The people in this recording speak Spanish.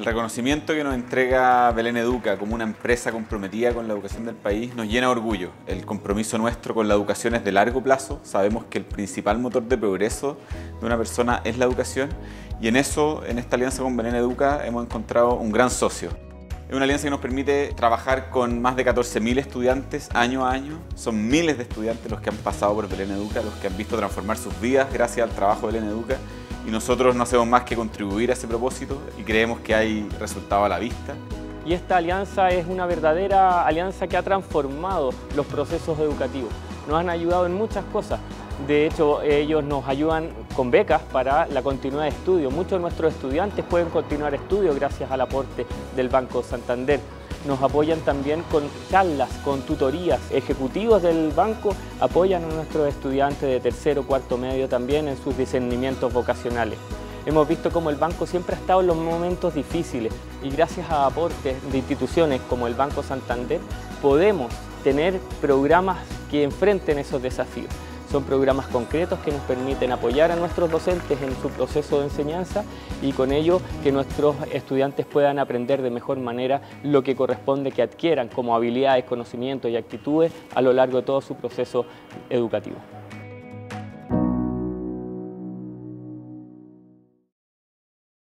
reconocimiento que nos entrega Belén Educa como una empresa comprometida con la educación del país nos llena de orgullo. El compromiso nuestro con la educación es de largo plazo. Sabemos que el principal motor de progreso de una persona es la educación y en eso, en esta alianza con Belén Educa, hemos encontrado un gran socio. Es una alianza que nos permite trabajar con más de 14.000 estudiantes año a año. Son miles de estudiantes los que han pasado por Belén Educa, los que han visto transformar sus vidas gracias al trabajo de Belén Educa. Y nosotros no hacemos más que contribuir a ese propósito y creemos que hay resultado a la vista. Y esta alianza es una verdadera alianza que ha transformado los procesos educativos. Nos han ayudado en muchas cosas. De hecho, ellos nos ayudan con becas para la continuidad de estudio. Muchos de nuestros estudiantes pueden continuar estudios gracias al aporte del Banco Santander. Nos apoyan también con charlas, con tutorías. Ejecutivos del banco apoyan a nuestros estudiantes de tercero, cuarto medio también en sus discernimientos vocacionales. Hemos visto cómo el banco siempre ha estado en los momentos difíciles y gracias a aportes de instituciones como el Banco Santander podemos tener programas que enfrenten esos desafíos. Son programas concretos que nos permiten apoyar a nuestros docentes en su proceso de enseñanza y con ello que nuestros estudiantes puedan aprender de mejor manera lo que corresponde que adquieran como habilidades, conocimientos y actitudes a lo largo de todo su proceso educativo.